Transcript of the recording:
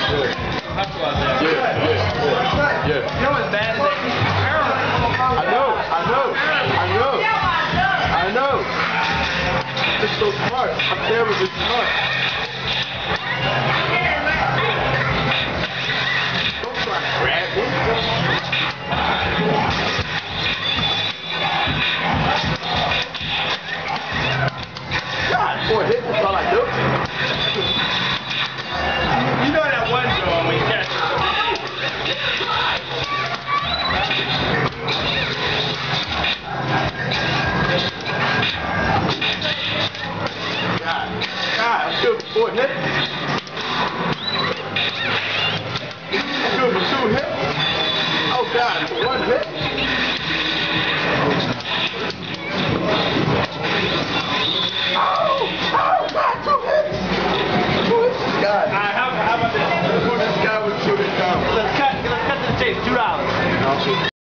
Yeah. You know what's bad is that he's paralyzed. I know. Just so smart. I'm terribly smart. Don't try to grab me. God, boy, this is all I do. You know that one draw we catch it. God, I'm good for 4 hits. I'm good for 2 hits. Oh God, for 1 hit.